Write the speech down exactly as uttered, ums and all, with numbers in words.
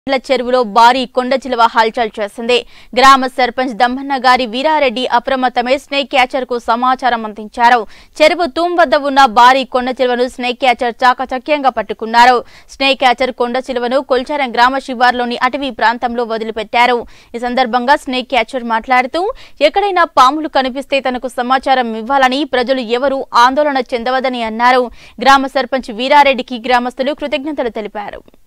చెరువులో భారీ కొండ చిలువ హల్చల్ చేసింది. గ్రామ సర్పంచ్ దమ్మన్న గారి వీరారెడ్డి అప్రమత్తమై స్నేక్ క్యాచర్ కు సమాచారం అందించారు. చెరువు తూం వద్ద ఉన్న భారీ కొండ చిలువను స్నేక్ క్యాచర్ చాకచక్యంగా పట్టుకున్నారు. స్నేక్ క్యాచర్ కొండ చిలువను కొల్చారం గ్రామ శివార్లోని అటవీ ప్రాంతంలో వదిలిపెట్టారు. ఈ సందర్భంగా స్నేక్ క్యాచర్ మాట్లాడుతూ ఎక్కడైనా పాములు కనిపిస్తే తనకు సమాచారం ఇవ్వాలని, ప్రజలు ఎవరూ ఆందోళన చెందవద్దని అన్నారు. గ్రామ సర్పంచ్ వీరారెడ్డికి గ్రామస్తులు కృతజ్ఞతలు తెలిపారు.